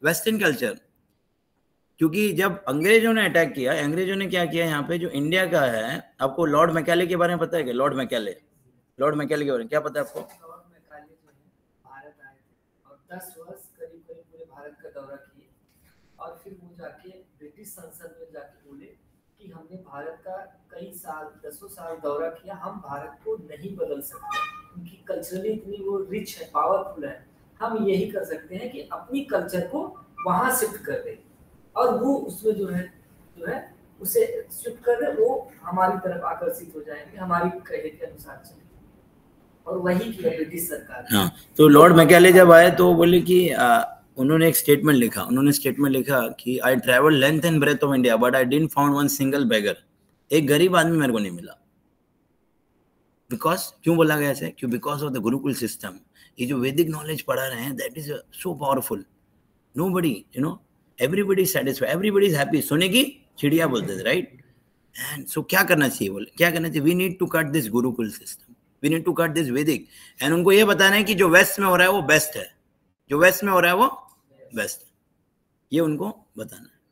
Western culture. क्योंकि जब अंग्रेजों ने अटैक किया, अंग्रेजों ने क्या किया यहाँ पे, जो इंडिया का है, आपको लॉर्ड मैकेले के बारे में पता है क्या? लॉर्ड मैकेले के बारे में क्या पता है आपको? लॉर्ड मैकाले जो है भारत आए थे और 10 वर्ष करीब करीब पूरे भारत का दौरा किए और फिर वो जाके ब्रिटिश संसद में जाके बोले कि हमने भारत का कई साल, 10 साल दौरा किया, हम भारत को नहीं बदल सकते, उनकी कल्चरली इतनी वो रिच है, पावरफुल है, हम यही कर सकते हैं कि अपनी कल्चर को वहां शिफ्ट कर दें और वो उसमें जो है उसे शिफ्ट कर दे, वो हमारी तरफ आकर्षित हो जाएंगे, हमारी कहे के अनुसार चले, और वही किया ब्रिटिश सरकार। हाँ, तो लॉर्ड मैकेले जब आए तो बोले कि उन्होंने एक स्टेटमेंट लिखा कि I travel length and breath of India but I didn't found one single beggar. एक गरीब आदमी मेरे को नहीं मिला। बिकॉज क्यों बोला गया ऐसे? क्यों? Because of the gurukul system. ये जो वैदिक नॉलेज पढ़ा रहे हैं, that is so powerful. Nobody, everybody satisfied, everybody is happy. सोने की चिड़िया बोलते थे, राइट? एंड सो क्या करना चाहिए? बोले क्या करना चाहिए? We need to cut this gurukul system, we need to cut this Vedic. And उनको ये बताना है कि जो वेस्ट में हो रहा है वो बेस्ट है, जो वेस्ट में हो रहा है वो बेस्ट है, ये उनको बताना है।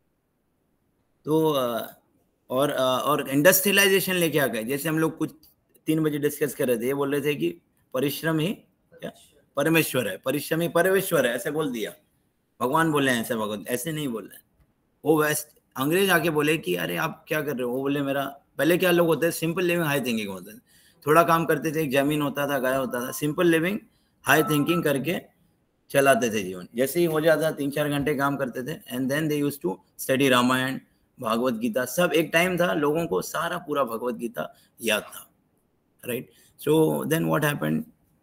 तो और इंडस्ट्रियलाइजेशन लेके आ गए। जैसे हम लोग कुछ 3 बजे डिस्कस कर रहे थे, ये बोल रहे थे कि परिश्रम ही क्या परमेश्वर है, परिश्रम ही परमेश्वर है, ऐसे बोल दिया। भगवान बोले हैं ऐसे, भगवत ऐसे नहीं बोल रहे। वो वेस्ट अंग्रेज आके बोले कि अरे आप क्या कर रहे हो? वो बोले मेरा पहले क्या लोग होते हैं, सिंपल लिविंग हाई थिंकिंग होते हैं, थोड़ा काम करते थे, एक जमीन होता था, गाय होता था, सिंपल लिविंग हाई थिंकिंग करके चलाते थे जीवन। जैसे ही हो जाता 3-4 घंटे काम करते थे and then they used to study Ramayana, Bhagavat Gita, सब। एक टाइम था लोगों को सारा पूरा भगवत गीता याद था, right? So then what happened,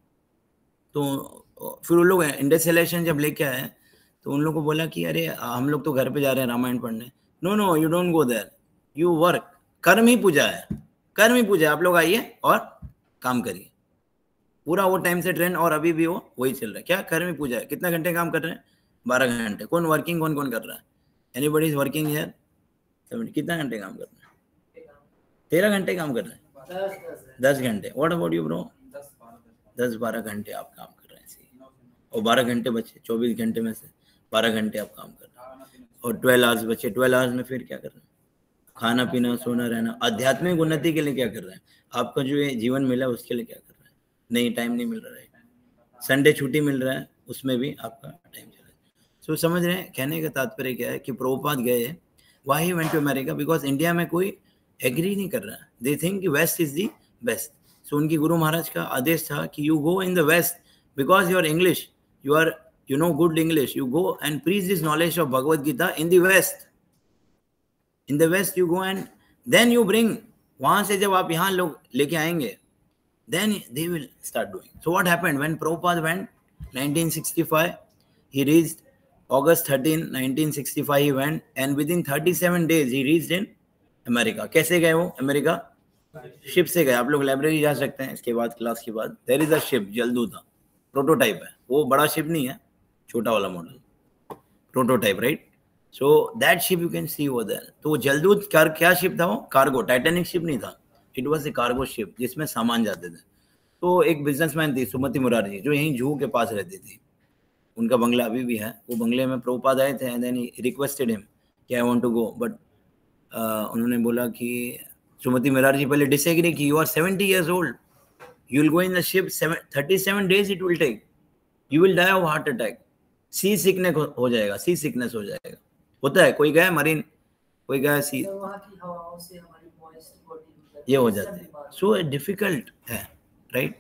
तो फिर उन लोग इंडस्ट्रियलाइजेशन जब लेके आए तो उन लोगों को बोला कि अरे हम लोग तो घर पे जा रहे हैं रामायण पढ़ने। No, you don't go there, you work. कर्म ही पूजा है, कर्म ही पूजा। आप लोग आइए और काम करिए। पूरा वो टाइम से ट्रेंड और अभी भी वो वही चल रहा है। क्या? कर्म ही पूजा है। कितना घंटे काम कर रहे हैं? 12 घंटे। कौन वर्किंग, कौन कर रहा है? Anybody is working here? कितना घंटे काम कर रहे हैं? 13 घंटे काम कर रहे हैं, 10 घंटे। What about you bro? 10-12 घंटे आप काम कर रहे हैं, और 12 घंटे बचे, 24 घंटे में से 12 घंटे आप काम कर रहे हैं, और 12 आवर्स बचे। 12 आवर्स में फिर क्या कर रहे हैं? खाना पीना, सोना, रहना। आध्यात्मिक उन्नति के लिए क्या कर रहे हैं? आपका जो ये जीवन मिला उसके लिए क्या कर रहे हैं? नहीं, टाइम नहीं मिल रहा है। संडे छुट्टी मिल रहा है, उसमें भी आपका टाइम चला है। सो समझ रहे हैं? कहने का तात्पर्य क्या है कि प्रभुपाद गए, why he went to America? Because India में कोई एग्री नहीं कर रहा है। दे थिंक कि west is the best. So उनकी गुरु महाराज का आदेश था कि you go in the west because you are English, you know good English, you go and preach this knowledge of Bhagavad Gita in the West. In the West you go and then you bring, वहां से जब आप यहाँ लोग लेके आएंगे, then they will start doing. So what happened when Prabhupada went 1965? He reached August 13, 1965 he went, and within 37 days he reached in America. कैसे गए वो अमेरिका? शिप से गए। आप लोग लाइब्रेरी जा सकते हैं इसके बाद, क्लास के बाद। There is a ship, Jaladuta, prototype है वो, बड़ा शिप नहीं है, छोटा वाला model, prototype, right? So that ship you can see over there. तो जलदूत क्या शिप था वो? कार्गो, टाइटैनिक शिप नहीं था, it was a cargo ship जिसमें सामान जाते थे। तो एक बिजनेसमैन थी सुमति मुरारजी, जो यहीं जूहू के पास रहती थी, उनका बंगला अभी भी है। वो बंगले में प्रभुपाद आए थे and then he requested him कि I want to go, but उन्होंने बोला कि सुमति मुरारजी पहले डिसएग्री की, you are 70 years old, you will go in the ship 37 days it will take, you will die of heart attack, sea sickness हो जाएगा, सी sickness हो जाएगा। होता है, कोई गया मरीन, कोई गया सी, ये हो जाता है। सो डिफिकल्ट है, right?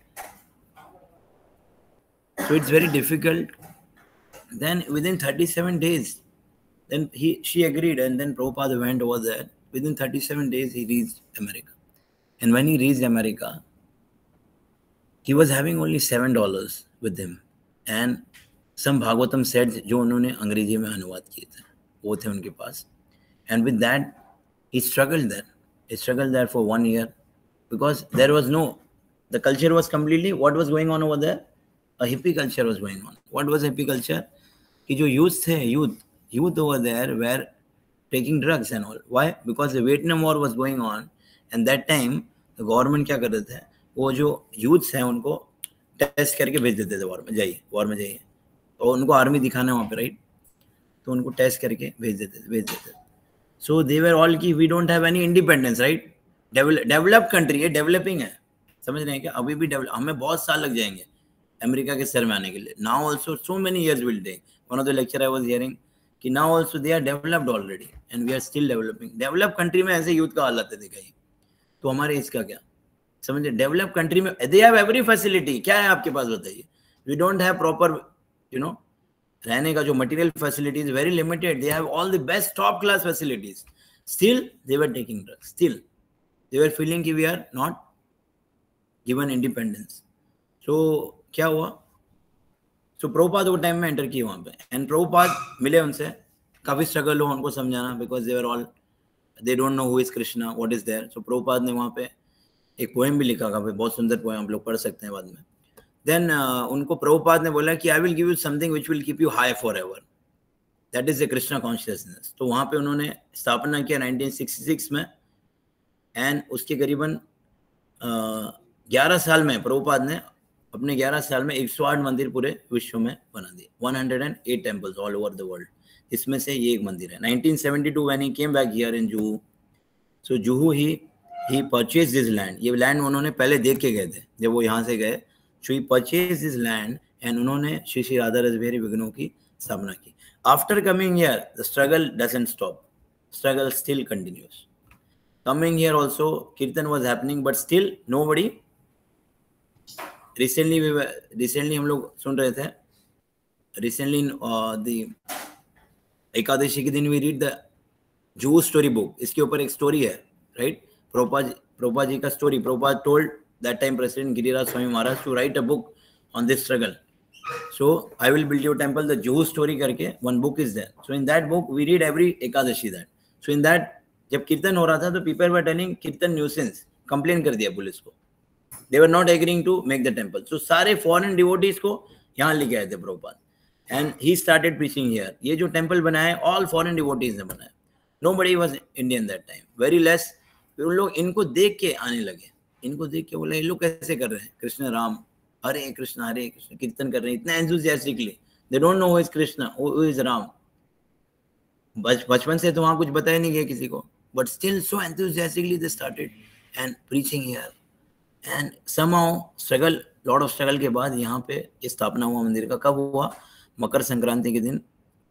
So it's very difficult. Then within 37 days then she agreed, and then Prabhupada went over there. Within 37 days he reached America, and when he reached America he was having only $7 with him and some Bhagavatam sets जो उन्होंने अंग्रेजी में अनुवाद किए थे वो थे उनके पास, and with that he struggled there for 1 year because there was no, the culture was completely, what was going on over there? A hippie culture was going on. What was hippie culture? कि जो youth थे, youth over there were taking drugs and all. Why? Because the Vietnam War was going on, and that time the government क्या करते थे, वो जो youths हैं उनको टेस्ट करके भेज देते थे वॉर में जाइए, और उनको आर्मी दिखाना है वहाँ पे, राइट? तो उनको टेस्ट करके भेज देते। सो दे वर ऑल की we don't have any independence, right? Develop country है, डेवलपिंग है, समझ रहे हैं क्या? अभी भी हमें बहुत साल लग जाएंगे अमेरिका के सर में आने के लिए। Now also so many years will take. One of the lecture I was hearing कि now also they are developed already and we are still developing. Develop country में ऐसे यूथ का हालत है दिखाई, तो हमारे इसका क्या? समझे? डेवलप कंट्री में दे हैव एवरी फैसिलिटी। क्या है आपके पास बताइए? वी डोंट हैव प्रॉपर रहने का जो material facilities very limited. They have all the best top class facilities, still they were taking drugs, still they were feeling कि we are not given independence. So क्या हुआ? सो प्रभुपाद वो time में enter किए वहां पे, एंड प्रभुपाद मिले उनसे, काफी स्ट्रगल हुआ उनको समझाना, because they were all they don't know who is Krishna, what is there. So Prabhupad ने वहां पे एक पोएम भी लिखा, काफी बहुत सुंदर पोएम, आप लोग पढ़ सकते हैं बाद में। देन उनको प्रभुपाद ने बोला कि I will give you something which will keep you high forever, that is the Krishna consciousness. तो वहां पे उन्होंने स्थापना किया 1966 में, एंड उसके करीबन 11 साल में प्रभुपाद ने अपने 11 साल में 108 मंदिर पूरे विश्व में बना दिए, 108 temples all over the world. इसमें से ये एक मंदिर है। 1972 when he came back here in Juhu, so Juhu he purchase this land. ये लैंड उन्होंने पहले देख के गए थे जब वो यहाँ से गए। So he purchase this land and उन्होंने श्री श्री राधा रसबिहारी विग्रहों की स्थापना की। After coming here the struggle doesn't stop, struggle still continues. Coming here also, Kirtan was happening, but still nobody. Recently हम लोग सुन रहे थे, recently the एकादशी के दिन we read the Jew story book. इसके ऊपर एक स्टोरी है, right? प्रभुपाद जी का story. Prabhupad told that time President Giriraj Swami Maharaj to write a book on this struggle. So I will build your temple, the Jew story करके one book is there. So in that book we read every Ekadashi that. So in that जब कीर्तन हो रहा था तो people were telling kirtan nuisance, complain कर दिया police को। They were not agreeing to make the temple. So सारे फॉरेन डिवोटीज को यहाँ लेके आए थे Prabhupad, and he started preaching here. ये जो टेंपल बनाया है ऑल फॉरेन डिवोटीज ने बनाया, nobody was Indian that time, very less. फिर उन लोग इनको देख के आने लगे, इनको देख के बोले ये लोग कैसे कर रहे हैं, कृष्ण राम हरे कृष्ण कीर्तन कर रहे हैं इतना enthusiastically. They don't know who is Krishna, who is Ram. बचपन से तो वहां कुछ बताया नहीं गया किसी को, but still so enthusiastically they started and preaching here, and somehow struggle, lot of struggle के बाद यहाँ पे स्थापना हुआ मंदिर का। कब हुआ? मकर संक्रांति के दिन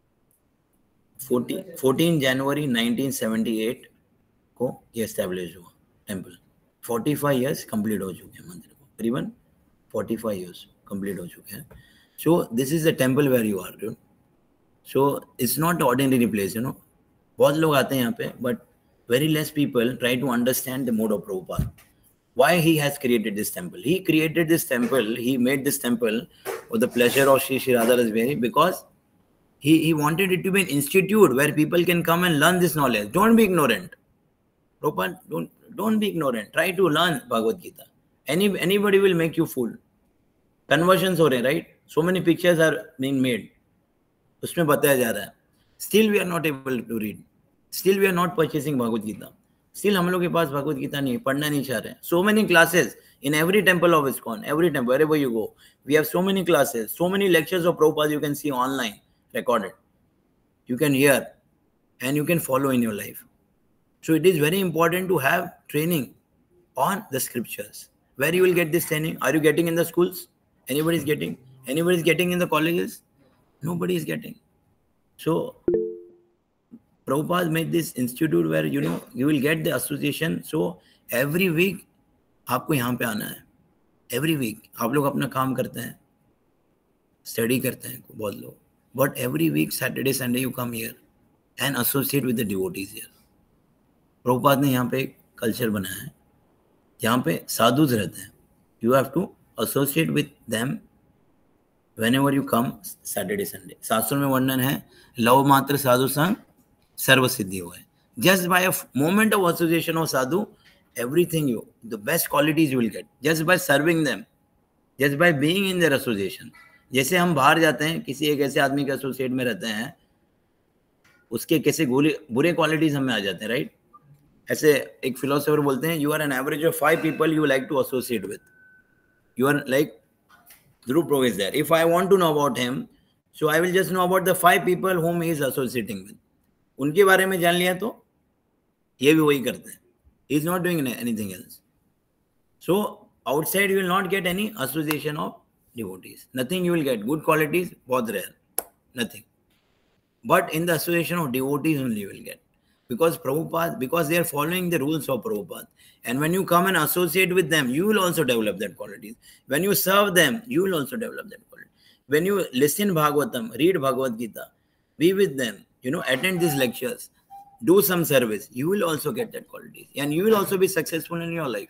14 जनवरी 1978 को ये एस्टेब्लिश हुआ टेम्पल। 45 ईयर्स कंप्लीट हो चुके हैं मंदिर को, करीबन 45 ईयर्स कंप्लीट हो चुके हैं। So this is the temple where you are, so it's not ordinary place, बहुत लोग आते हैं यहाँ पे, but very less people try to understand the mode of Prabhupada. Why he has created this temple? He created this temple, he made this temple for the pleasure of Shri Shri Radha Rasbihaри, because he wanted it to be an institute where people can come and learn this knowledge. Don't be ignorant. Prabhupada, don't be ignorant. Try to learn Bhagavad Gita. Anybody will make you fool. Conversions हो रहे हैं, right? So many pictures are being made. उसमें बताया जा रहा है. Still we are not able to read. Still we are not purchasing Bhagavad Gita. Still हम लोग के पास भगवद गीता नहीं, पढ़ना नहीं चाह रहे हैं. So many classes in every temple of ISKCON, every temple, wherever you go, we have so many classes, so many lectures of Prabhupada you can see online, recorded. You can hear and you can follow in your life. So it is very important to have training on the scriptures. Where you will get this training? Are you getting in the schools? Anybody is getting? Anybody is getting in the colleges? Nobody is getting. So Prabhupada made this institute where you will get the association. So every week आपको यहाँ पे आना है. Every week आप लोग अपना काम करते हैं, स्टडी करते हैं बहुत लोग, but every week Saturday Sunday you come here and associate with the devotees here. Prabhupada ने यहाँ पे कल्चर बनाया है, यहाँ पे साधुज रहते हैं. You have to associate with them whenever you come Saturday Sunday. शास्त्रों में वर्णन है, लव मात्र साधु संग सर्व सिद्धि हुआ है. Just by a moment of association of sadhu, everything the best qualities you will get. Just by serving them, just by being in their association. जैसे हम बाहर जाते हैं, किसी एक ऐसे आदमी के एसोसिएट में रहते हैं, उसके कैसे बुरे क्वालिटीज हमें आ जाते हैं, राइट? ऐसे एक फिलोसोफर बोलते हैं, you are an average of 5 people you like to associate with. You are like Dhruv Prabhu is there. If I want to know about him, So I will just know about the 5 people whom he is associating with. उनके बारे में जान लिया तो ये भी वही करते हैं. He is not doing anything else. So outside you will not get any association of devotees. Nothing you will get. Good qualities, बहुत rare. Nothing. But in the association of devotees only you will get. Because Prabhupada, because they are following the rules of Prabhupada. And when you come and associate with them, you will also develop that qualities. When you serve them, you will also develop that quality. When you listen Bhagavatam, read Bhagavad Gita, be with them, attend these lectures, do some service, you will also get that qualities. And you will also be successful in your life.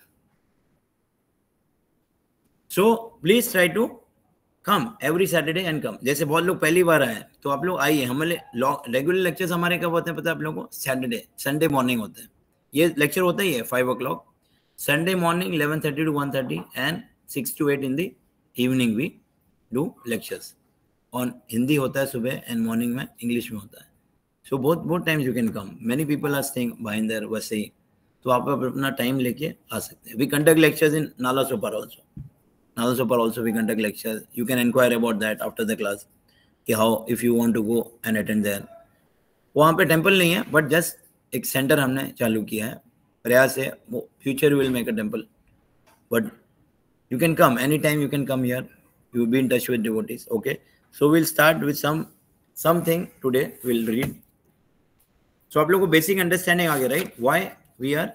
So please try to come every Saturday and come. जैसे बहुत लोग पहली बार आए तो आप लोग आइए. हमारे रेगुलर लेक्चर्स हमारे कब होते हैं पता है आप लोगों को? संडे मॉर्निंग होते हैं. ये लेक्चर होता ही है 5 o'clock Sunday morning, 11:30 to 1:30 and 6 to 8 in the evening we do lectures. On Hindi होता है सुबह and morning में English में होता है. So both times you can come. Many people are staying Bhayandar, Vasai. तो आप अपना टाइम लेके आ सकते हैं. We conduct lectures in Nalasopar also. Nalasopar also we conduct lectures. You can inquire about that after the class. कि how if you want to go and attend there. वहाँ पे temple नहीं है बट जस्ट एक centre हमने चालू किया है. प्रयास है future will make a temple. But you can come anytime. You can come here. You will be in touch with devotees. Okay. So we'll start with something today. We'll read. So आप लोगों को basic understanding आ गया right? Why we are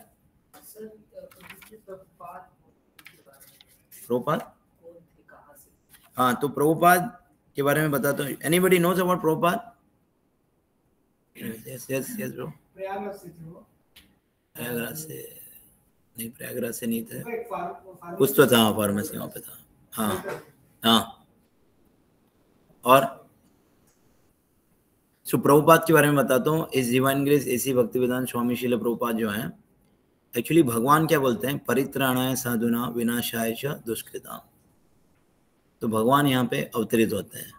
Prabhupad. हाँ तो प्रभुपाद के बारे में बताता हूँ. Anybody knows about Prabhupad? Yes bro. Prayagraj से नहीं, प्रयागराज से नहीं थे. कुछ तो था फार्मेसी वहाँ पे था. हाँ और सो प्रभुपाद के बारे में बताता हूँ. इस डिवाइन ग्रेस एसी भक्ति वेदांत स्वामी श्रील प्रभुपाद जो हैं एक्चुअली भगवान क्या बोलते हैं? परित्राणाय साधुना विनाशाय च दुष्कृताम. तो भगवान यहाँ पे अवतरित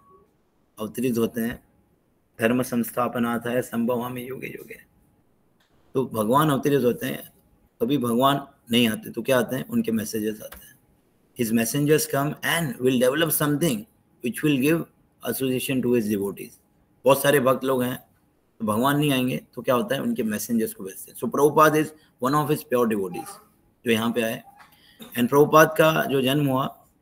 होते हैं. धर्म संस्थापनार्थाय संभवामि युगे युगे. तो भगवान अवतरित होते हैं. कभी भगवान नहीं आते तो क्या आते हैं? उनके मैसेजेस आते हैं. His messengers come and will develop something which will give association to his devotees. बहुत सारे भक्त लोग हैं तो भगवान नहीं आएंगे तो क्या होता है? उनके मैसेंजर्स को भेजते हैं. So Prabhupad is one of his pure devotees जो यहाँ पे आए. एंड प्रभुपाद का जो जन्म हुआ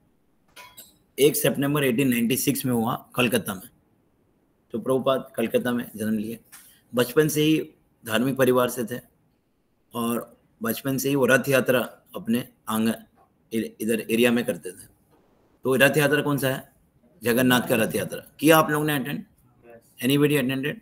1 सितंबर 1896 में हुआ कलकत्ता में. तो प्रभुपाद कलकत्ता में जन्म लिए. बचपन से ही धार्मिक परिवार से थे और बचपन से ही वो रथ यात्रा अपने आंगन इधर एरिया में करते थे. तो रथ यात्रा कौन सा है? जगन्नाथ का रथ यात्रा. किया आप लोगों ने अटेंड? Anybody attended?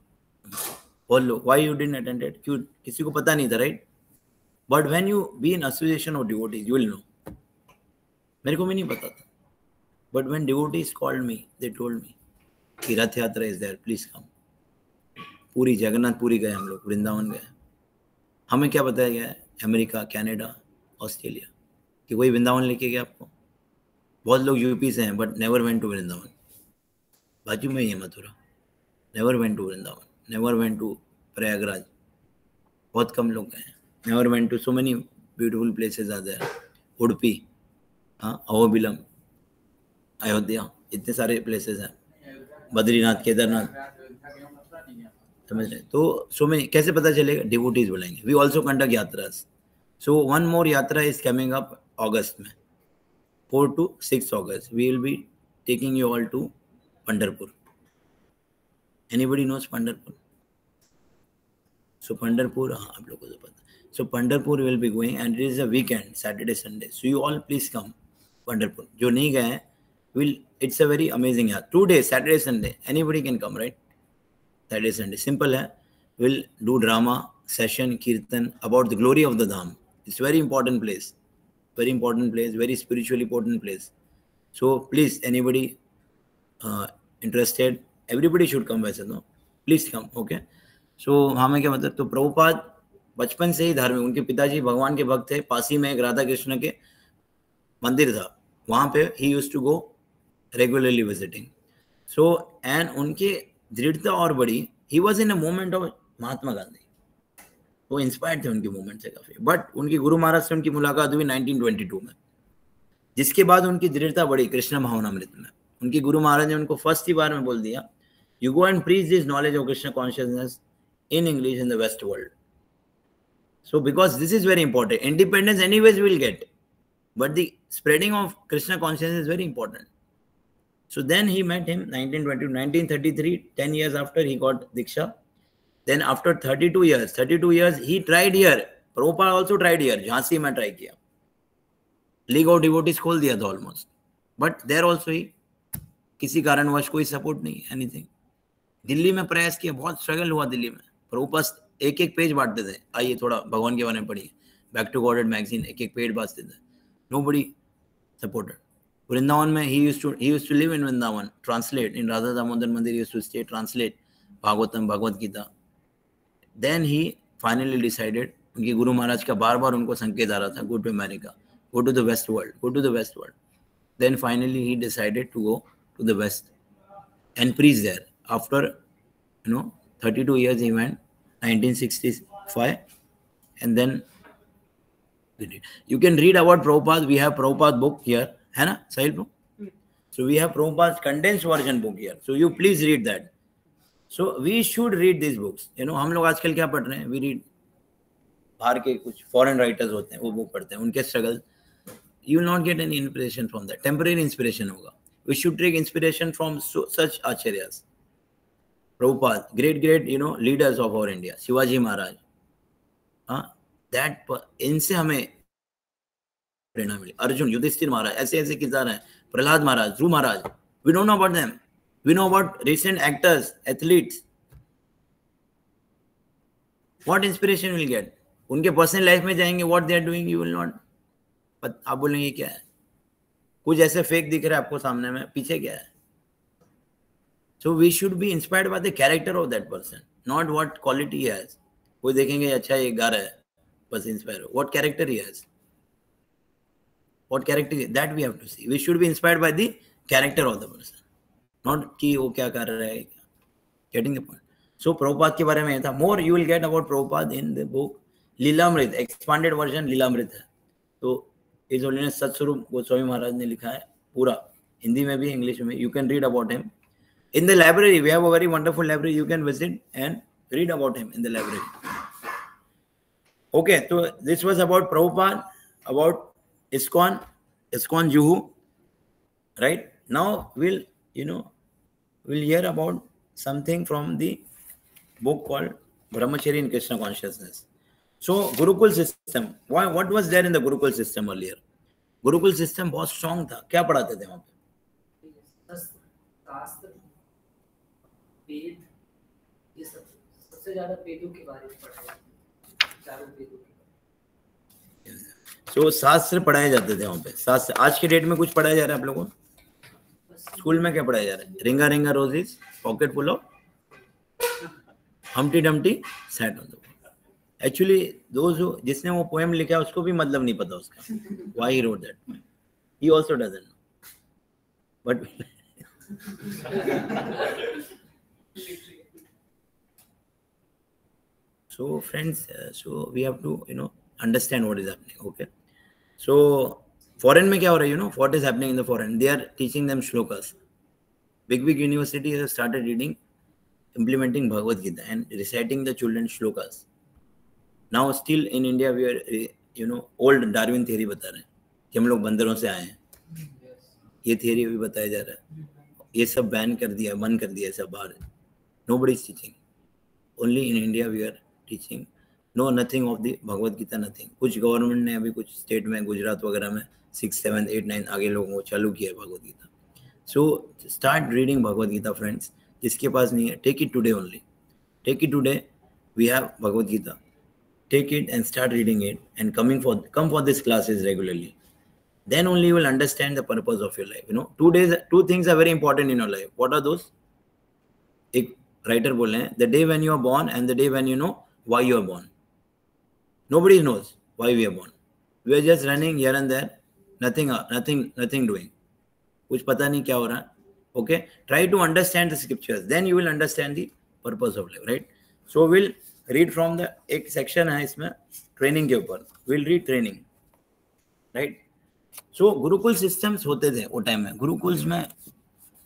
बोल लो व्हाई यू डिडंट अटेंडेड? क्यों? किसी को पता नहीं था right? But when you be in association of devotees you will know. मेरे को भी नहीं पता था but when devotees called me they told me कि रथ यात्रा इज देयर, प्लीज कम. पूरी जगन्नाथपुरी गए हम लोग, वृंदावन गए. हमें क्या बताया गया है? अमेरिका, कनाडा, ऑस्ट्रेलिया कि वही वृंदावन लेके गया आपको. बहुत लोग यूपी से हैं but never went to Vrindavan. बाजू में ही है Mathura. Never went to Vrindavan, never went to Prayagraj. बहुत कम लोग गए. Never went to so many beautiful places are there. Udupi, Ahobilam, Ayodhya, इतने सारे प्लेसेस हैं. बद्रीनाथ, केदारनाथ, समझ रहे? तो सो मेनी. कैसे पता चलेगा? डिवोटीज बोलेंगे. We also conduct yatras. So one more yatra is coming up August में, 4 to 6 August. We will be taking you all to Pandharpur. Anybody knows Pandharpur? So Pandharpur, आप लोगों को पता. So Pandharpur will be going and it is a weekend, Saturday, Sunday. So you all please come Pandharpur. जो नहीं गए हैं, it's a very amazing yatra. 2 days, Saturday, Sunday. Anybody can come, right? Saturday, Sunday. Simple है. We'll do drama, session, kirtan about the glory of the Dham. It's very important place, very spiritually important place. So please, anybody interested, everybody should come. वैसे तो please come, okay? So हमें क्या मतलब? तो प्रभुपाद बचपन से ही धार्मिक. उनके पिताजी भगवान के भक्त थे. पासी में एक राधा कृष्ण के मंदिर था, वहाँ पे he used to go regularly visiting. So and उनके दृढ़ता और बड़ी. He was in a moment of Mahatma Gandhi. वो इंस्पायर्ड थे उनके मूवमेंट से काफी. बट उनकी गुरु महाराज से उनकी मुलाकात हुई 1922 में, जिसके बाद उनकी दृढ़ता बढ़ी कृष्ण भावनामृत में. उनके गुरु महाराज ने उनको फर्स्ट ही बार में बोल दिया, you go and preach this knowledge of Krishna consciousness in English in the West world. So because this is very important, independence anyways we will get, but the spreading of Krishna consciousness is very important. So then he met him 1933, 10 years after he got Diksha. Then after 32 years he tried here. Prabhupada also tried here. Jhansi में try किया. League of Devotees खोल दिया था almost. But there also ही किसी कारणवश कोई support नहीं, anything. Delhi में प्रयास किया, बहुत स्ट्रगल हुआ दिल्ली में. प्रभुपाद एक एक पेज बांटते थे, आइए थोड़ा भगवान के बारे में पढ़िए, बैक टू गॉडेड मैगजीन एक एक पेज बांटते थे. Nobody supported. वृंदावन में he used to live in Vrindavan, translate in Radha Damodar Mandir, he used to stay, translate Bhagavatam, Bhagavad Gita. Then he finally decided, उनके गुरु महाराज का बार बार उनको संकेत आ रहा था, go to America, go to the West world, go to the West world. Then finally he decided to go to the West and preach there. After 32 years he went, 1965, and then you can read about Prabhupada. We have Prabhupada book here, है ना साहिल bro? So we have Prabhupada's condensed version book here. So you please read that. So we should read these books. हम लोग आजकल क्या पढ़ रहे हैं? We read बाहर के कुछ foreign writers होते हैं, वो बुक पढ़ते हैं, उनके struggle. You will not get any inspiration from that. Temporary inspiration होगा. We should take inspiration from such acharyas. Prabhupada, great, leaders of our India, Shivaji Maharaj. That इनसे हमें प्रेरणा मिली. अर्जुन, युधिष्ठिर महाराज, ऐसे किरदार हैं. Prahlad Maharaj, Dhruv Maharaj. We don't know about them. We know about recent actors, athletes. What inspiration will get? उनके personal life में जाएंगे, what they are doing, you will not. but आप बोलेंगे क्या है? कुछ ऐसे फेक दिख रहा है आपको सामने में, पीछे क्या है? So we should be inspired by the character of that person, not what quality he has. कोई देखेंगे अच्छा ये गा रहा है, बस inspire. What character he has? What character that we have to see. We should be inspired by the character of the person, not कि वो क्या कर रहा है. Getting the point. So Prabhupada के बारे में था. More you will get about Prabhupada in the book Lilamrit, expanded version Lilamrit है. तो His Holiness Satsvarup Goswami Maharaj ने लिखा है पूरा, हिंदी में भी इंग्लिश में. You can read about him. In the library, we have a very wonderful library. You can visit and read about him in the library. Okay, so this was about Prabhupada, about ISKCON Juhu, right? Now we'll hear about something from the book called Brahmacharya in Krishna Consciousness. So Gurukul system, what was there in the Gurukul system earlier? Gurukul system बहुत strong था. क्या पढ़ाते थे वहाँ पे? शास्त्र, वेद, ये सबसे ज्यादा वेदों के बारे में पढ़ाया, चारों वेदों के बारे में. So शास्त्र पढ़ाए जाते थे वहाँ पे. शास्त्र आज के डेट में कुछ पढ़ाया जा रहा है आप लोगों को? स्कूल में क्या पढ़ाया जा रहा है? Ringa ringa roses, pocket full of humpty dumpty sat on the wall. Actually जिसने वो पोएम लिखा है उसको भी मतलब नहीं पता उसका, why he wrote that. He also doesn't know, but so friends, so we have to understand what is happening. Okay, so foreign में क्या हो रहा है? What is happening in the foreign? They are teaching them shlokas. Big universities have started reading, implementing Bhagavad Gita and reciting the children shlokas. Now still in India we are old Darwin theory बता रहे हैं कि हम लोग बंदरों से आए हैं. ये theory भी बताया जा रहा है. ये सब बैन कर दिया, बंद कर दिया सब बाहर. Nobody is teaching. Only in India we are teaching. No, nothing of the Bhagavad Gita, nothing. कुछ गवर्नमेंट ने अभी कुछ स्टेट में, गुजरात वगैरह में 6, 7, 8, 9 आगे लोगों को चालू किया Bhagavad Gita. So start reading Bhagavad Gita, friends. जिसके पास नहीं है, take it today only. Take it today. We have Bhagavad Gita. Take it and start reading it and come for these classes regularly. Then only you will understand the purpose of your life. 2 things are very important in your life. What are those? एक writer बोल रहे हैं, the day when you are born and the day when you know why you are born. Nobody knows why we are born. We are just running here and there, nothing doing. कुछ पता नहीं क्या हो रहा है. Okay, try to understand the scriptures. Then you will understand the purpose of life, right? So we'll read from the एक section है इसमें training के ऊपर. We'll read training, right? So Gurukul systems होते थे वो टाइम में. गुरुकुल्स में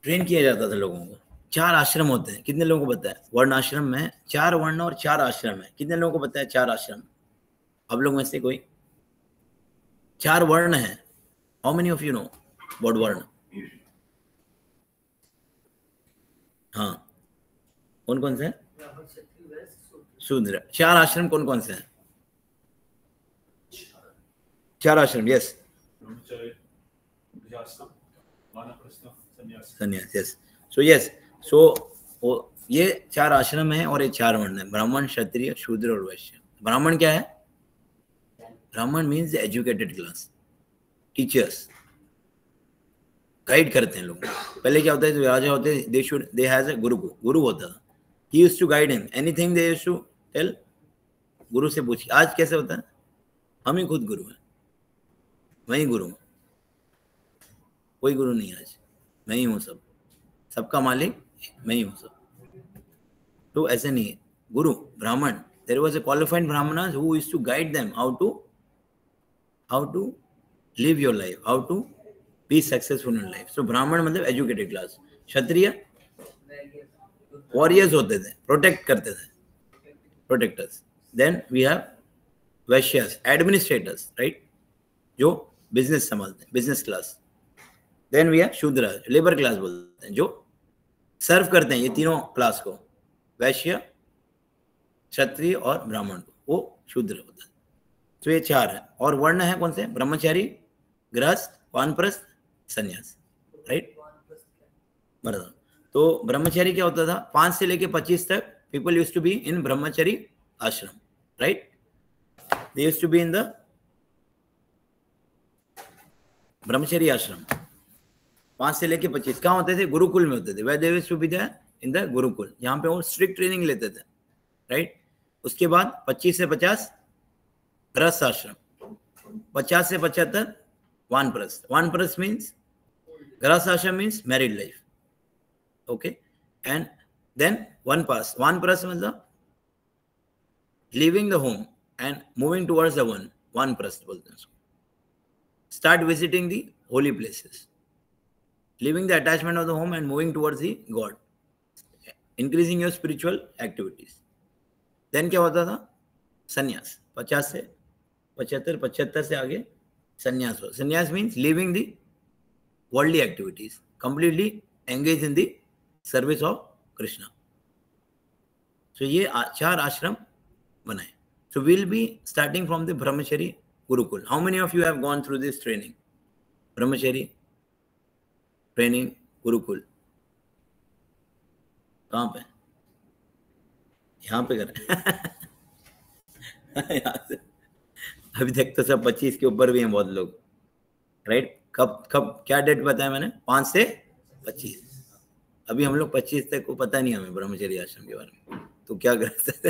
ट्रेन किया जाता था लोगों को। 4 आश्रम होते हैं, कितने लोगों को पता है? वर्ण आश्रम में 4 वर्ण और 4 आश्रम है, कितने लोगों को पता है 4 आश्रम? आप लोग में से कोई? 4 वर्ण है। How many of you know what varna? हाँ, कौन कौन से हैं? शूद्र। 4 आश्रम कौन कौन से हैं? 4 आश्रम, यस। संन्यास, यस। सो यस, सो ये 4 आश्रम है और ये 4 वर्ण है, ब्राह्मण, क्षत्रिय, शूद्र और वैश्य। ब्राह्मण क्या है? Brahmin means educated class, teachers, guide करते हैं लोग। पहले क्या होता है, जो राजा होते हैं, दे हैज अ गुरु होता था। He used to guide him, anything they used to tell, गुरु से पूछिए। आज कैसे होता है? हम ही खुद गुरु हैं, मैं ही गुरु हूँ, कोई गुरु नहीं आज, मैं ही हूँ सब, सबका मालिक मैं ही हूँ सब। तो ऐसे नहीं है। गुरु, ब्राह्मण, there was a qualified Brahmin who used to guide them how to live your life, how to be successful in life. So Brahmin मतलब एजुकेटेड क्लास। क्षत्रिय वॉरियर्स होते थे, प्रोटेक्ट करते थे, protectors. Then we have Vaishyas, administrators, right, जो business संभालते हैं, business class. Then we have Shudra, labour class बोलते हैं, जो सर्व करते हैं ये तीनों क्लास को, वैश्य, क्षत्रिय और ब्राह्मण को, वो शूद्र होता है। तो ये 4 है। और वर्ण है कौन से? ब्रह्मचारी, गृहस्थ, वानप्रस्थ, संन्यास, राइट। बराबर। तो ब्रह्मचारी क्या होता था? 5 से लेके 25 तक people used to be in brahmachari ashram, right. They used to be in the brahmachari ashram. 5 से लेके 25 कहाँ होते थे? गुरुकुल में होते थे। वह they have to be there in the gurukul, यहाँ पे वो स्ट्रिक्ट ट्रेनिंग लेते थे, राइट। उसके बाद 25 से 50 गृहस्थ आश्रम, 50 से 75 वानप्रस्थ। वानप्रस्थ means, grihastha ashram means married life, okay. And then vanaprastha मतलब living the home and moving towards the vanaprastha बोलते हैं उसको। Start visiting the holy places, leaving the attachment of the home and moving towards the God, increasing your spiritual activities. Then क्या होता था? संन्यास। 50 से 75, 75 से आगे संन्यास हो। संन्यास means leaving the worldly activities, completely engaged in the service of Krishna. So ये 4 आश्रम बनाए. So we'll be starting from the Brahmachari Gurukul. How many of you have gone through this training? Brahmachari training gurukul कहाँ पे? यहाँ पे कर यहाँ से अभी तक तो सब 25 के ऊपर भी हैं बहुत लोग, राइट। कब क्या डेट बताया मैंने? 5 से 25। अभी हम लोग 25 तक को पता नहीं हमें ब्रह्मचर्य आश्रम के बारे में, तो क्या कर सकते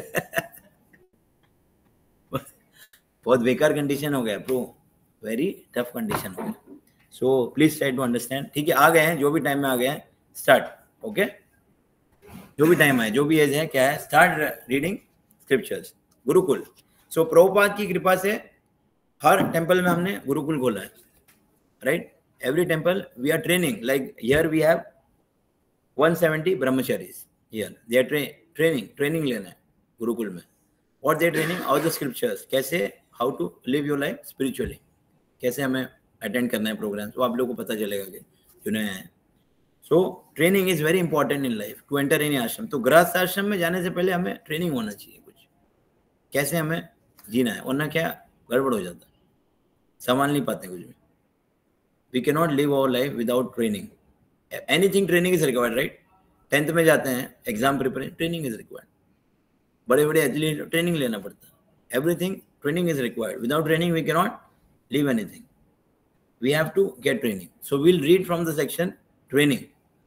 बहुत बेकार कंडीशन हो गया प्रो, वेरी टफ कंडीशन हो गया। So please try to understand, ठीक है। आ गए हैं, जो भी टाइम में आ गए हैं, स्टार्ट, ओके। जो भी टाइम है, जो भी एज है, क्या है, start reading scriptures. Gurukul. So Prabhupad की कृपा से हर टेंपल में हमने गुरुकुल खोला है, right. Every temple we are training, like here we have 170 brahmacharis here, they are training लेना है गुरुकुल में। और they training all the scriptures, कैसे, how to live your life spiritually, कैसे हमें अटेंड करना है प्रोग्राम, तो आप लोगों को पता चलेगा कि जो नए हैं। So training is very important in life to enter any ashram. तो गृहस्थ आश्रम में जाने से पहले हमें ट्रेनिंग होना चाहिए कुछ, कैसे हमें जीना है, वरना क्या गड़बड़ हो जाता है, संभाल नहीं पाते कुछ भी। We can not live our life without training. Anything training is required, right. 10th में जाते हैं, exam preparation, training is required. बड़े बड़े एथलीट ट्रेनिंग लेना पड़ता है। Everything training is required. Without training we can not live anything. We have to get training. So we'll read from the section training.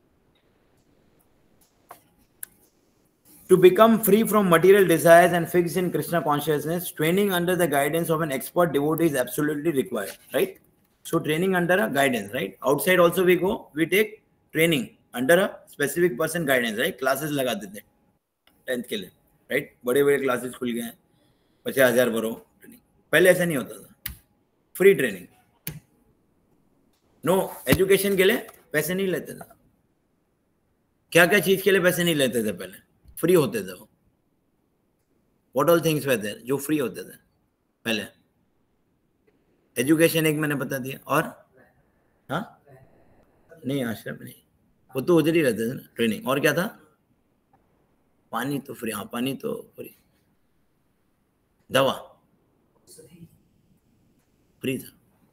To become free from material desires and fixed in Krishna consciousness, training under the guidance of an expert devotee is absolutely required, right? So training under a guidance, right? Outside also we go, we take training under a specific person guidance, right? Classes लगा देते हैं 10th के लिए, right? बड़े बड़े classes खुल गए हैं, 50,000 भरो ट्रेनिंग। पहले ऐसा नहीं होता था, फ्री ट्रेनिंग। नो एजुकेशन के लिए पैसे नहीं लेते था, क्या क्या चीज के लिए पैसे नहीं लेते थे पहले, फ्री होते थे वो। What all things were there जो फ्री होते थे पहले? एजुकेशन एक मैंने बता दिया, और हाँ नहीं आश्रम नहीं, वो तो उधर ही रहते थे ना, ट्रेनिंग। और क्या था? पानी तो फ्री, हाँ पानी तो फ्री। दवा फ्री था।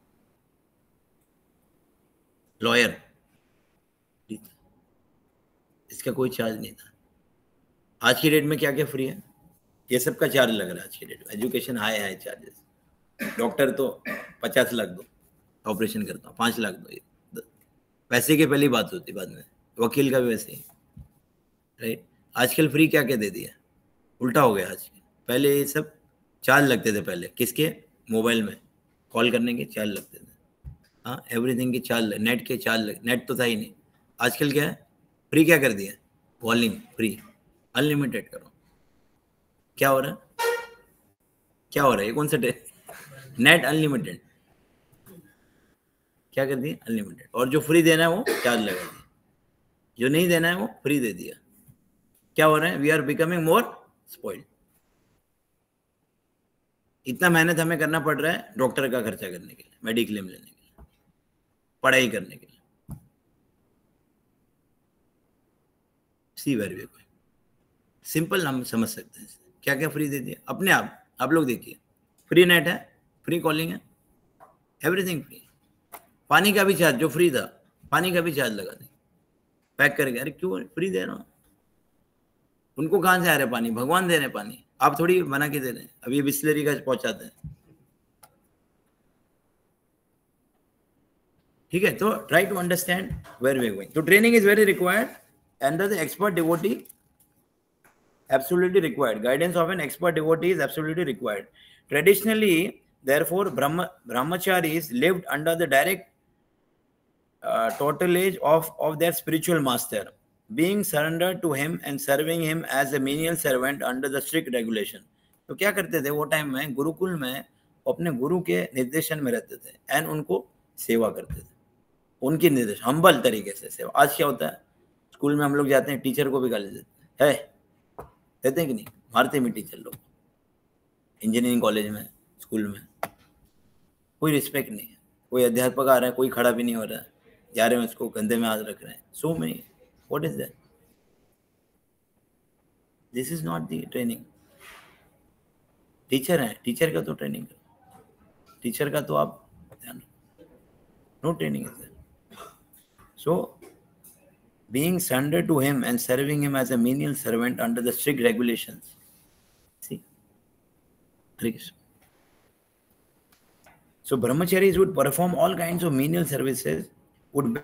लॉयर फ्री था, इसका कोई चार्ज नहीं था। आज की डेट में क्या क्या फ्री है? ये सब का चार्ज लग रहा है आज की डेट में। Education high high charges. Doctor तो 50 लाख दो, ऑपरेशन करता हूँ 5 लाख दो, ये पैसे की पहली बात होती, बाद में वकील का भी वैसे ही, राइट। आजकल फ्री क्या क्या दे दिया, उल्टा हो गया आजकल। पहले ये सब चार्ज लगते थे, पहले किसके? मोबाइल में कॉल करने के चार्ज लगते थे, हाँ एवरीथिंग के चार्ज, नेट के चार्ज, नेट तो था ही नहीं। आजकल क्या है? फ्री क्या कर दिया? कॉलिंग फ्री, अनलिमिटेड करो। क्या हो रहा है? क्या हो रहा है? ये कौन सा नेट अनलिमिटेड, क्या कर दिया? अनलिमिटेड। और जो फ्री देना है वो चार्ज लगा दिया, जो नहीं देना है वो फ्री दे दिया। क्या हो रहा है? We are becoming more spoiled. इतना मेहनत हमें करना पड़ रहा है डॉक्टर का खर्चा करने के लिए, मेडिक्लेम लेने के लिए, पढ़ाई करने के लिए। सी वेर वे कोई सिंपल हम समझ सकते हैं। क्या क्या फ्री दे दिया अपने आप लोग देखिए। फ्री नेट है, फ्री कॉलिंग है, एवरीथिंग फ्री। पानी का भी चार्ज जो फ्री था, पानी का भी चार्ज लगा दें पैक करके। अरे क्यों फ्री दे रहा हूँ? उनको कहाँ से आ रहा है पानी? भगवान दे रहे हैं पानी, आप थोड़ी बना के दे रहे हैं। अभी बिस्लरी का पहुंचाते हैं, ठीक है। तो try to understand where we going. तो training is very required and the expert devotee absolutely required. Guidance of an expert devotee is absolutely required. Traditionally, therefore, brahmacharis lived under the direct tutelage of their spiritual master, being surrendered to him and serving him as a menial servant under the strict regulation. तो क्या करते थे वो time में? गुरुकुल में अपने गुरु के निर्देशन में रहते थे एंड उनको सेवा करते थे, उनकी निर्देश, हम्बल तरीके से सेवा। आज क्या होता है? स्कूल में हम लोग जाते हैं, टीचर को भी गाली देते हैं, कहते हैं कि नहीं? मारते भी टीचर लोग। इंजीनियरिंग कॉलेज में, स्कूल में कोई रिस्पेक्ट नहीं है। कोई अध्यापक आ रहा है, कोई खड़ा भी नहीं हो रहा है, जा रहे हैं उसको कंधे में हाथ रख रहे हैं। So many, what is that? This is not the training. Teacher है, टीचर का तो ट्रेनिंग करो, टीचर का तो आप ध्यान, no training is that. So being surrendered to him and serving him as a menial servant under the strict regulations. See, Hare Krishna. So brahmacharis would perform all kinds of menial services, would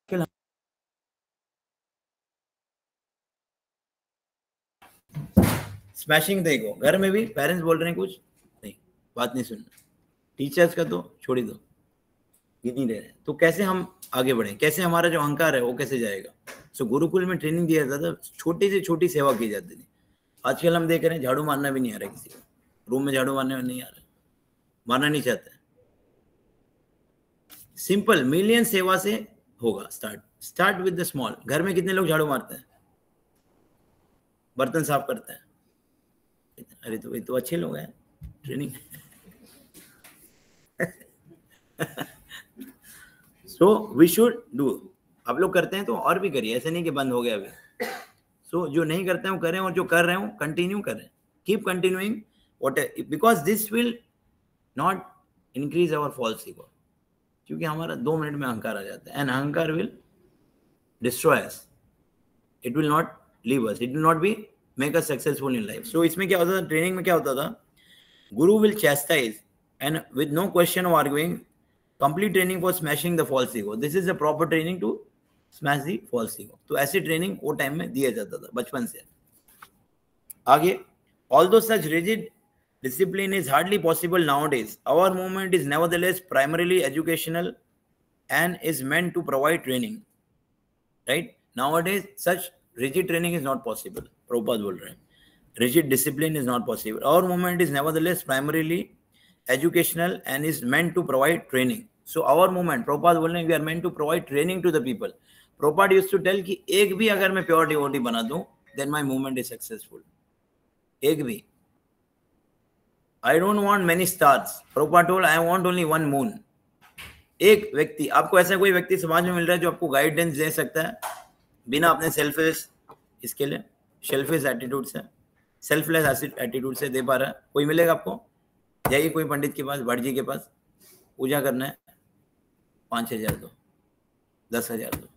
smashing देखो, घर में भी parents बोल रहे हैं कुछ नहीं, बात नहीं सुनना, टीचर्स का तो छोड़ ही दो, ये नहीं दे रहे, तो कैसे हम आगे बढ़े, कैसे हमारा जो अहंकार है वो कैसे जाएगा। सो गुरुकुल में ट्रेनिंग दिया जाता था, छोटी से छोटी सेवा की जाती थी। आजकल हम देख रहे हैं झाड़ू मारना भी नहीं आ रहा किसी को, रूम में झाड़ू मारने नहीं आ रहा, मारना नहीं चाहते। सिंपल मिलियन सेवा से होगा स्टार्ट विद द स्मॉल। घर में कितने लोग झाड़ू मारते हैं, बर्तन साफ करते हैं? अरे तो ये तो अच्छे लोग हैं, training. So we should do, आप लोग करते हैं तो और भी करिए, ऐसे नहीं कि बंद हो गया अभी। सो जो नहीं करते हैं वो करें, और जो कर रहे हो कंटिन्यू करें, keep continuing what, because this will not increase our false ego, क्योंकि हमारा 2 मिनट में अहंकार आ जाता है, एंड अहंकार will destroy us, it will not leave us, it will not be make us successful in life. So इसमें क्या होता था, ट्रेनिंग में क्या होता था, guru will chastise and with no question of arguing, complete training for smashing the false ego, this is the proper training to smash the false ego. तो ऐसी ट्रेनिंग वो टाइम में दिया जाता था बचपन से। आगे, although such rigid discipline is hardly possible nowadays, our movement is nevertheless primarily educational and is meant to provide training, right? Nowadays such rigid training is not possible, Prabhupada बोल रहे हैं, rigid discipline is not possible. Our movement is nevertheless primarily educational and is meant to provide training. So our movement, Prabhupada बोल रहे हैं, we are meant to provide training to the people. Prabhupada used to tell कि एक भी अगर मैं pure devotee बना दूं, then my movement is successful. एक भी, I don't want many stars. Prabhupada told, I want only one moon. एक व्यक्ति, आपको ऐसा कोई व्यक्ति समाज में मिल रहा है जो आपको गाइडेंस दे सकता है बिना अपने सेल्फिश, इसके लिए सेल्फिश एटीट्यूड से, सेल्फलेस एटीट्यूड से दे पा रहा है? कोई मिलेगा आपको? जाइए कोई पंडित के पास, भट्ट जी के पास, पूजा करना है, 5,000 दो, 10,000 दो,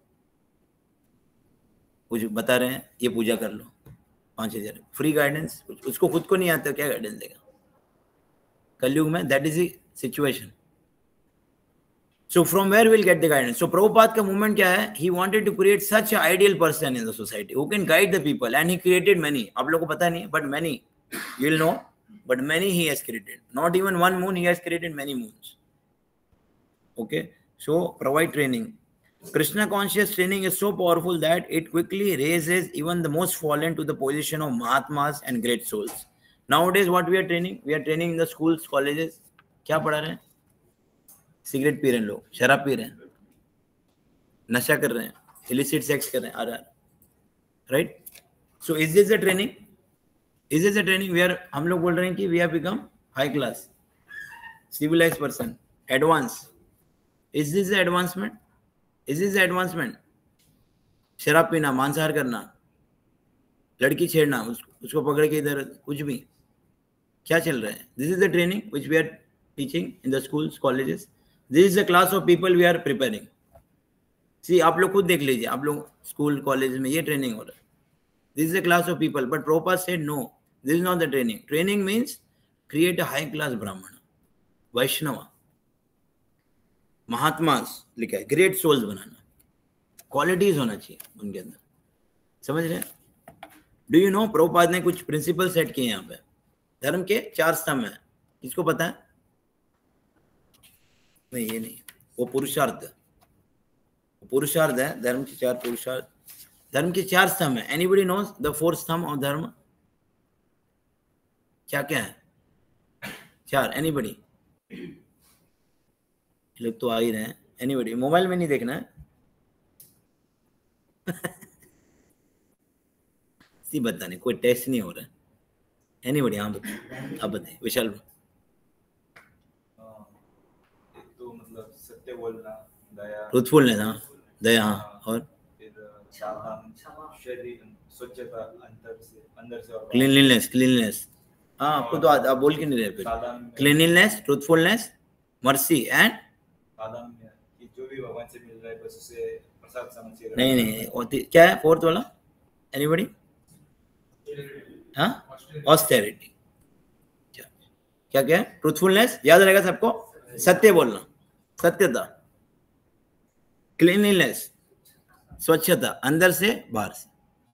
कुछ बता रहे हैं ये पूजा कर लो, 5,000 फ्री गाइडेंस, उसको खुद को नहीं आता, क्या गाइडेंस देगा? कलयुग में that is the situation. So from where we'll get the guidance? So Prabhupada का movement क्या है? He wanted to create such an ideal person in the society who can guide the people, and he created many. आप लोगों को पता नहीं, but many, you'll know, but many he has created. Not even one moon, he has created many moons. Okay, so provide training. Krishna conscious training is so powerful that it quickly raises even the most fallen to the position of Mahatmas and great souls. Nowadays, what we are training? We are training in the schools, colleges. क्या पढ़ा रहे हैं? Cigarette P रहे हैं लोग, शराब P रहे हैं, नशा कर रहे हैं, इलिसिट सेक्स कर रहे हैं, right? So is this the training? Is this the training? We are, हम लोग बोल रहे हैं कि we have become high class civilized person, advance. Is this the advancement? Is this the advancement? शराब पीना, मांसाहार करना, लड़की छेड़ना, उसको पकड़ के इधर, कुछ भी, क्या चल रहा है? This is the training which we are teaching in the schools, colleges. This is the class of people we are preparing. See, आप लोग खुद देख लीजिए, आप लोग स्कूल कॉलेज में ये ट्रेनिंग हो रहा है. This is the class of people, but Prabhupada said no, this is not the training. Training means create a high class Brahmana, Vaishnava, mahatmas लिखा है, ग्रेट सोल्स बनाना, क्वालिटीज होना चाहिए उनके अंदर, समझ रहे हैं? डू यू नो, प्रभुपाद ने कुछ प्रिंसिपल सेट किए यहाँ पे, धर्म के 4 स्तंभ हैं, किसको पता है? नहीं, ये नहीं, वो पुरुषार्थ है, धर्म के 4 पुरुषार्थ, धर्म के 4 स्तंभ है. एनीबडी नोज द 4th स्तंभ ऑफ धर्म? क्या क्या है? 4, एनीबडी? लोग तो आ ही रहे हैं. एनीबडी? मोबाइल में नहीं देखना है. सी बताने, कोई टेस्ट नहीं हो रहा है. एनीबडी? हाँ बताए, आप बताइए विशाल. तो मतलब सत्य बोलना, दया, ट्रूथफुलनेस, हाँ, दया, हाँ, और शरीर, स्वच्छता, अंदर से और क्लीनलीनेस, हाँ, आपको तो आप बोल के नहीं रहे. क्लीनलीनेस, ट्रूथफुलनेस, मर्सी एंड कि जो भी भगवान से मिल रहा है बस उसे प्रसाद समझिए. नहीं, क्या है 4th वाला? एनीबडी? हाँ, ऑस्टेरिटी. क्या क्या है? ट्रूथफुलनेस, याद रहेगा सबको, सत्य बोलना, सत्यता. क्लीनलीनेस, स्वच्छता अंदर से बाहर से,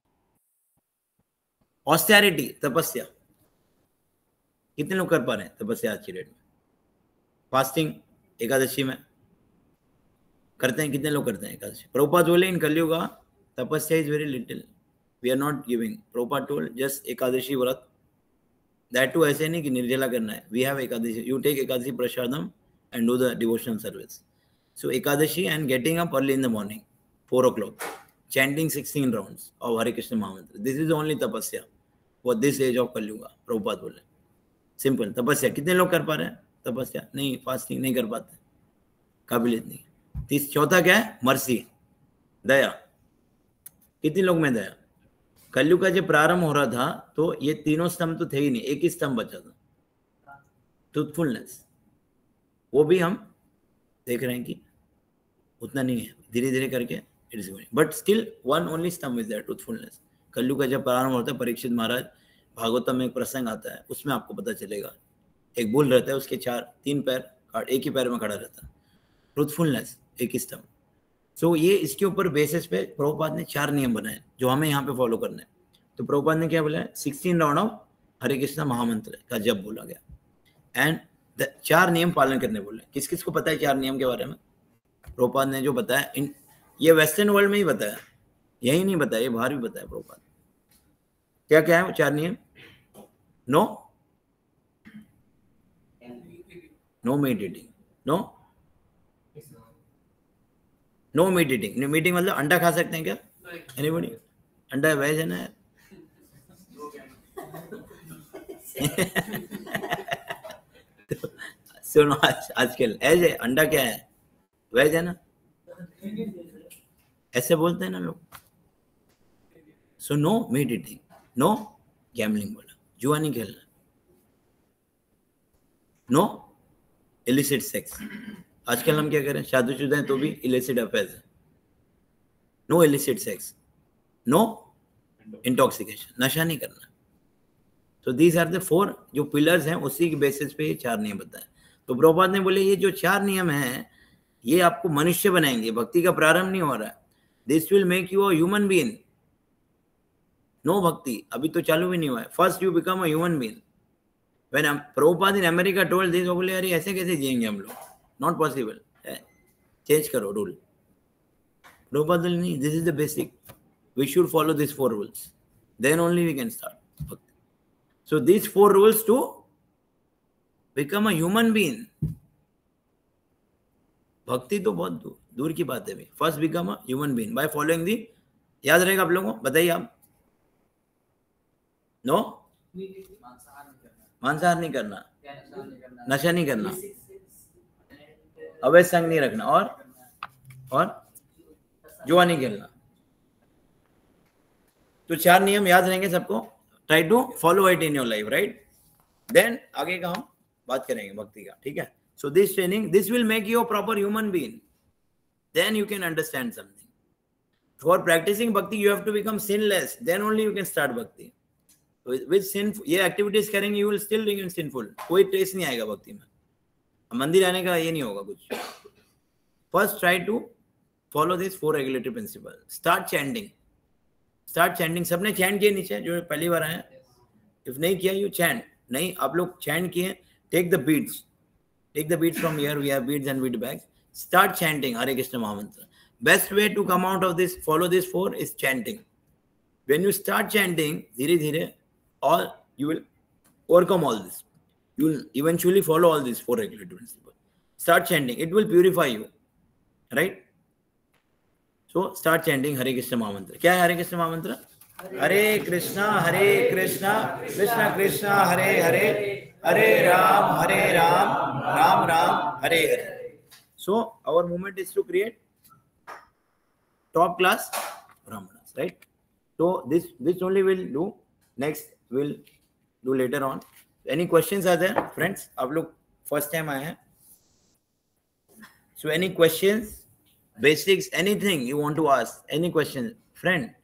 ऑस्टेरिटी तपस्या, कितने लोग कर पा रहे हैं तपस्या आज की डेट में? फास्टिंग एकादशी में करते हैं, कितने लोग करते हैं एकादशी? प्रभुपाद बोले in Kalyug tapasya is very little, we are not giving. Prabhupada told just Ekadashi vrat, that too ऐसे नहीं कि निर्जला करना है. We have Ekadashi, you take Ekadashi prasadam and do the devotional service. So Ekadashi and getting up early in the morning, 4 o'clock, chanting 16 rounds of Hare Krishna Mahamantra. This is the only tapasya for this age of Kali Yuga. Prabhupada बोले simple तपस्या. कितने लोग कर पा रहे हैं तपस्या? नहीं, फास्टिंग नहीं कर पाते, काबिलियत नहीं. चौथा क्या है? मर्सी, दया. कितने लोग में दया? कलयुग का जब प्रारंभ हो रहा था तो ये तीनों स्तंभ तो थे ही नहीं, एक ही स्तंभ बचा था, ट्रूथफुलनेस. वो भी हम देख रहे हैं कि उतना नहीं है, धीरे धीरे करके it is going, but still one only stambh is that truthfulness. Kalyug का जब प्रारंभ होता है, परीक्षित महाराज भागवतम में एक प्रसंग आता है, उसमें आपको पता चलेगा एक बुल रहता है, उसके 3 पैर एक ही पैर में खड़ा रहता है. ट्रूथफुलनेस एक ही स्तंभ. सो ये इसके ऊपर बेसिस पे प्रभुपाद ने 4 नियम बनाए जो हमें यहाँ पे फॉलो करने हैं. तो प्रभुपाद ने क्या बोला? 16 राउंड ऑफ हरे कृष्णा महामंत्र का जब बोला गया, एंड 4 नियम पालन करने बोले. किस किस को पता है 4 नियम के बारे में? प्रभुपाद ने जो बताया, ये वेस्टर्न वर्ल्ड में ही बताया, यही नहीं बताया, ये बाहर भी बताया प्रभुपाद. क्या क्या है वो 4 नियम? No meat eating, no meat eating. Meat eating मतलब अंडा खा सकते हैं क्या? एनीबॉडी? अंडा वेज है ना? सुनो, आजकल ऐसे अंडा क्या है? वेज है ना? ऐसे बोलते हैं ना लोग. So no meat eating, no gambling बोला, जुआ नहीं खेलना, नो इलिसिट सेक्स. आजकल हम क्या करें? शादीशुदा हैं तो भी इलिसिट अफेयर्स है. No illicit sex, no intoxication, नशा नहीं करना. तो दीज आर द 4 जो पिलर्स हैं, उसी के बेसिस पे ये 4 नियम बताए. तो प्रभुपाद ने बोले ये जो 4 नियम हैं ये आपको मनुष्य बनाएंगे. भक्ति का प्रारंभ नहीं हो रहा है. This will make you a human being. No भक्ति अभी तो चालू भी नहीं हुआ है. First you become a human being. When Prabhupada in America told this, वो बोले अरे ऐसे कैसे जिएंगे हम लोग? नॉट पॉसिबल, चेंज करो रूल. प्रभुपाद नहीं, this is the basic, we should follow this 4 rules, then only we can start bhakti. So these 4 rules to become a human being. भक्ति तो बहुत दूर की बात है भाई. First become a human being by following the. याद रहेगा आप लोगों को? बताइए आप. नो मांसाहार नहीं करना, नशा नहीं करना, अवैध संग नहीं रखना, और जुआ नहीं खेलना. तो 4 नियम याद रहेंगे सबको. Try to follow it in your life, right? Then आगे का हम बात करेंगे भक्ति का, ठीक है? So this training, this will make you a proper human being. Then you can understand something. For practicing bhakti, you have to become sinless. Then only you can start bhakti. With sin, ये activities करेंगे, you will still remain sinful. कोई trace नहीं आएगा भक्ति में. मंदिर आने का ये नहीं होगा कुछ. First, try to follow these 4 regulatory principles. Start chanting. सबने चैंट किए नीचे जो पहली बार आए? इफ नहीं किया यू चैंट. नहीं, आप लोग चैंट किए. Take the beads from here, we have beads and bead bags. Start chanting Hare Krishna mahamantra. Best way to come out of this, follow this 4 is chanting. When you start chanting, धीरे धीरे all you will overcome all this. You will eventually follow all this 4 regulatory principle. Start chanting, it will purify you, right? So start chanting Hare Krishna Mahamantra. क्या है हरे कृष्ण महामंत्र? हरे कृष्णा कृष्णा कृष्णा हरे हरे, हरे Ram Ram Ram Hare Hare. So our movement is to create top class brahmanas, right? So this only will do. Next we'll do later on. Any questions are there, friends? आप लोग first time आए हैं. So any questions? Basics, anything you want to ask, any question, friend,